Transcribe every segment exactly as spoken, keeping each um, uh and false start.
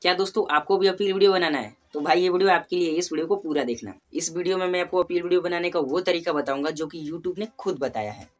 क्या दोस्तों आपको भी अपील वीडियो बनाना है? तो भाई ये वीडियो आपके लिए, इस वीडियो को पूरा देखना। इस वीडियो में मैं आपको अपील वीडियो बनाने का वो तरीका बताऊंगा जो कि यूट्यूब ने खुद बताया है।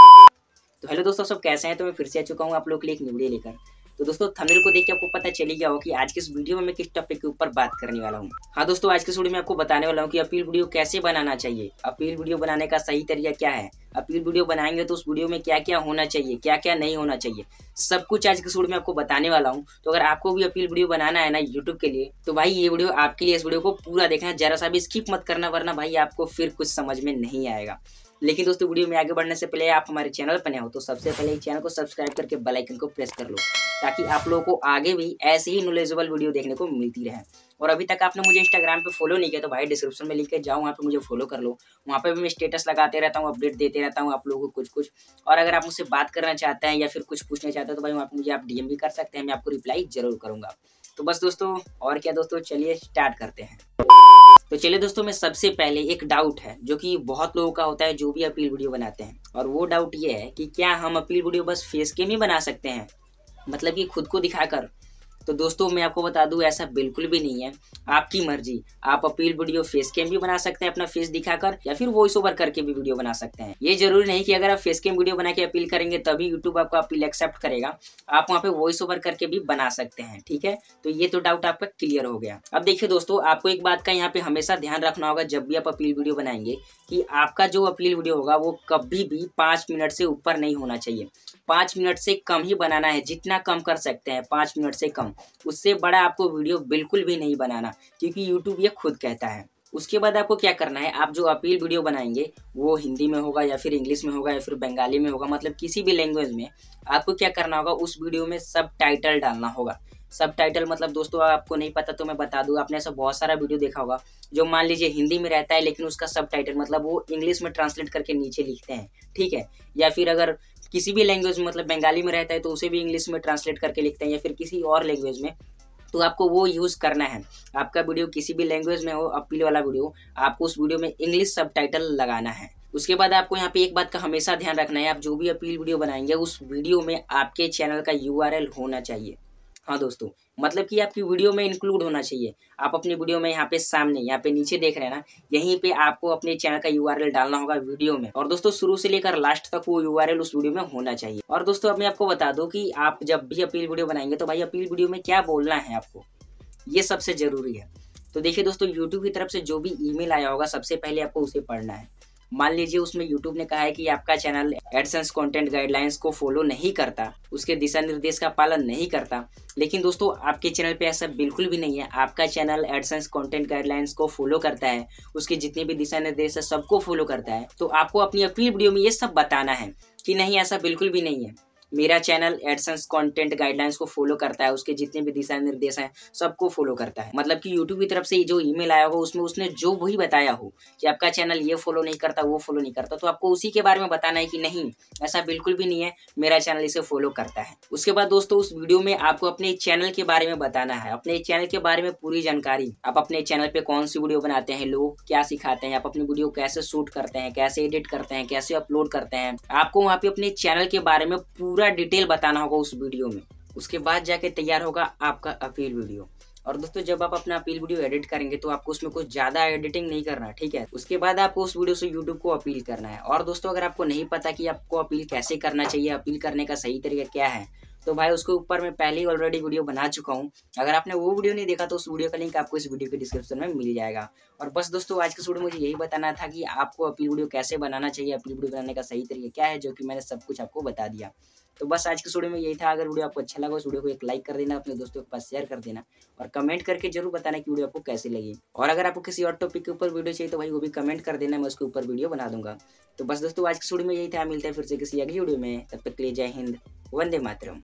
तो हेलो दोस्तों, सब कैसे हैं? तो मैं फिर से आ चुका हूँ आप लोग के लिए एक न्यू वीडियो लेकर। तो दोस्तों थंबनेल को देख के आपको पता चल ही गया होगा कि आज की इस वीडियो में मैं किस टॉपिक के ऊपर बात करने वाला हूँ। हाँ दोस्तों, आज की इस वीडियो में आपको बताने वाला हूँ कि अपील वीडियो कैसे बनाना चाहिए, अपील वीडियो बनाने का सही तरीका क्या है, अपील वीडियो बनाएंगे तो उस वीडियो में क्या क्या होना चाहिए, क्या क्या नहीं होना चाहिए, सब कुछ आज की इस वीडियो में आपको बताने वाला हूँ। तो अगर आपको भी अपील वीडियो बनाना है ना यूट्यूब के लिए, तो भाई ये वीडियो आपके लिए। इस वीडियो को पूरा देखना, जरा सा भी स्किप मत करना, वरना भाई आपको फिर कुछ समझ में नहीं आएगा। लेकिन दोस्तों वीडियो में आगे बढ़ने से पहले आप हमारे चैनल पर नए हो तो सबसे पहले चैनल को सब्सक्राइब करके बेल आइकन को प्रेस कर लो, ताकि आप लोगों को आगे भी ऐसे ही नॉलेजेबल वीडियो देखने को मिलती रहे। और अभी तक आपने मुझे इंस्टाग्राम पे फॉलो नहीं किया तो भाई डिस्क्रिप्शन में लिख के जाओ, वहाँ पे मुझे फॉलो कर लो। वहाँ पे भी मैं स्टेटस लगाते रहता हूँ, अपडेट देते रहता हूँ आप लोगों को कुछ कुछ। और अगर आप मुझसे बात करना चाहते हैं या फिर कुछ पूछना चाहते हैं तो भाई वहाँ पे मुझे आप डीएम भी कर सकते हैं, मैं आपको रिप्लाई जरूर करूँगा। तो बस दोस्तों, और क्या दोस्तों, चलिए स्टार्ट करते हैं। तो चलिए दोस्तों, मैं सबसे पहले एक डाउट है जो कि बहुत लोगों का होता है जो भी अपील वीडियो बनाते हैं, और वो डाउट ये है कि क्या हम अपील वीडियो बस फेस कैम ही बना सकते हैं, मतलब कि खुद को दिखाकर। तो दोस्तों मैं आपको बता दूं, ऐसा बिल्कुल भी नहीं है। आपकी मर्जी, आप अपील वीडियो फेस कैम भी बना सकते हैं अपना फेस दिखाकर, या फिर वॉइस ओवर करके भी वीडियो बना सकते हैं। ये जरूरी नहीं कि अगर आप फेस कैम वीडियो बना के अपील करेंगे तभी यूट्यूब आपको अपील एक्सेप्ट करेगा। आप वहाँ पे वॉइस ओवर करके भी बना सकते हैं, ठीक है। तो ये तो डाउट आपका क्लियर हो गया। अब देखिए दोस्तों, आपको एक बात का यहाँ पे हमेशा ध्यान रखना होगा जब भी आप अपील वीडियो बनाएंगे, कि आपका जो अपील वीडियो होगा वो कभी भी पाँच मिनट से ऊपर नहीं होना चाहिए। पाँच मिनट से कम ही बनाना है, जितना कम कर सकते हैं पाँच मिनट से कम। उससे बड़ा आपको वीडियो बिल्कुल भी नहीं बनाना, क्योंकि यूट्यूब ये खुद कहता है। उसके बाद आपको क्या करना है, आप जो अपील वीडियो बनाएंगे वो हिंदी में होगा या फिर इंग्लिश में होगा या फिर बंगाली में होगा, मतलब किसी भी लैंग्वेज में। आपको क्या करना होगा, उस वीडियो में सब टाइटल डालना होगा। सब टाइटल मतलब दोस्तों आपको नहीं पता तो मैं बता दूं, आपने ऐसा बहुत सारा वीडियो देखा होगा जो मान लीजिए हिंदी में रहता है लेकिन उसका सब टाइटल मतलब वो इंग्लिश में ट्रांसलेट करके नीचे लिखते हैं, ठीक है। या फिर अगर किसी भी लैंग्वेज में मतलब बंगाली में रहता है तो उसे भी इंग्लिश में ट्रांसलेट करके लिखते हैं, या फिर किसी और लैंग्वेज में, तो आपको वो यूज करना है। आपका वीडियो किसी भी लैंग्वेज में हो, अपील वाला वीडियो, आपको उस वीडियो में इंग्लिश सब टाइटल लगाना है। उसके बाद आपको यहाँ पे एक बात का हमेशा ध्यान रखना है, आप जो भी अपील वीडियो बनाएंगे उस वीडियो में आपके चैनल का यूआरएल होना चाहिए। हाँ दोस्तों, मतलब कि आपकी वीडियो में इंक्लूड होना चाहिए। आप अपनी वीडियो में यहाँ पे सामने, यहाँ पे नीचे देख रहे हैं ना, यहीं पे आपको अपने चैनल का यूआरएल डालना होगा वीडियो में। और दोस्तों शुरू से लेकर लास्ट तक वो यूआरएल उस वीडियो में होना चाहिए। और दोस्तों अब मैं आपको बता दूं कि आप जब भी अपील वीडियो बनाएंगे तो भाई अपील वीडियो में क्या बोलना है आपको, ये सबसे जरूरी है। तो देखिए दोस्तों, यूट्यूब की तरफ से जो भी ईमेल आया होगा सबसे पहले आपको उसे पढ़ना है। मान लीजिए उसमें यूट्यूब ने कहा है कि आपका चैनल एडसेंस कंटेंट गाइडलाइंस को फॉलो नहीं करता, उसके दिशा निर्देश का पालन नहीं करता। लेकिन दोस्तों आपके चैनल पे ऐसा बिल्कुल भी नहीं है। आपका चैनल एडसेंस कंटेंट गाइडलाइंस को फॉलो करता है, उसके जितने भी दिशा निर्देश है सबको फॉलो करता है। तो आपको अपनी अपील वीडियो में ये सब बताना है कि नहीं, ऐसा बिल्कुल भी नहीं है। मेरा चैनल एडसेंस कंटेंट गाइडलाइंस को फॉलो करता है, उसके जितने भी दिशा निर्देश हैं सबको फॉलो करता है। मतलब कि यूट्यूब की तरफ से जो ईमेल आया हो उसमें उसने जो वही बताया हो कि आपका चैनल ये फॉलो नहीं करता, वो फॉलो नहीं करता, तो आपको उसी के बारे में बताना है कि नहीं, ऐसा बिल्कुल भी नहीं है, मेरा चैनल इसे फॉलो करता है। उसके बाद दोस्तों उस वीडियो में आपको अपने चैनल के बारे में बताना है, अपने चैनल के बारे में पूरी जानकारी। आप अपने चैनल पे कौन सी वीडियो बनाते हैं, लोग क्या सिखाते हैं, आप अपनी वीडियो कैसे शूट करते हैं, कैसे एडिट करते हैं, कैसे अपलोड करते हैं, आपको वहाँ पे अपने चैनल के बारे में पूरा डिटेल बताना होगा उस वीडियो में। उसके बाद जाके तैयार होगा आपका अपील वीडियो। और दोस्तों जब आप अपना अपील वीडियो एडिट करेंगे तो आपको उसमें कुछ ज्यादा एडिटिंग नहीं करना, ठीक है। उसके बाद आपको उस वीडियो से यूट्यूब को अपील करना है। और दोस्तों अगर आपको नहीं पता कि आपको अपील कैसे करना चाहिए, अपील करने का सही तरीका क्या है, तो भाई उसके ऊपर मैं पहले ही ऑलरेडी वीडियो बना चुका हूँ। अगर आपने वो वीडियो नहीं देखा तो उस वीडियो का लिंक आपको इस वीडियो के डिस्क्रिप्शन में मिल जाएगा। और बस दोस्तों आज के वीडियो मुझे यही बताना था कि आपको अपील वीडियो कैसे बनाना चाहिए, अपील वीडियो बनाने का सही तरीका क्या है, जो कि मैंने सब कुछ आपको बता दिया। तो बस आज के वीडियो में यही था। अगर वीडियो आपको अच्छा लगा उस वीडियो को एक लाइक कर देना, अपने दोस्तों के पास शेयर कर देना, और कमेंट करके जरूर बताना कि वीडियो आपको कैसी लगी। और अगर आपको किसी और टॉपिक के ऊपर वीडियो चाहिए तो भाई वो भी कमेंट कर देना, मैं उसके ऊपर वीडियो बना दूंगा। तो बस दोस्तों आज के वीडियो में यही था, मिलते हैं फिर से किसी अगली वीडियो में, तब तक के लिए जय हिंद, वंदे मातरम।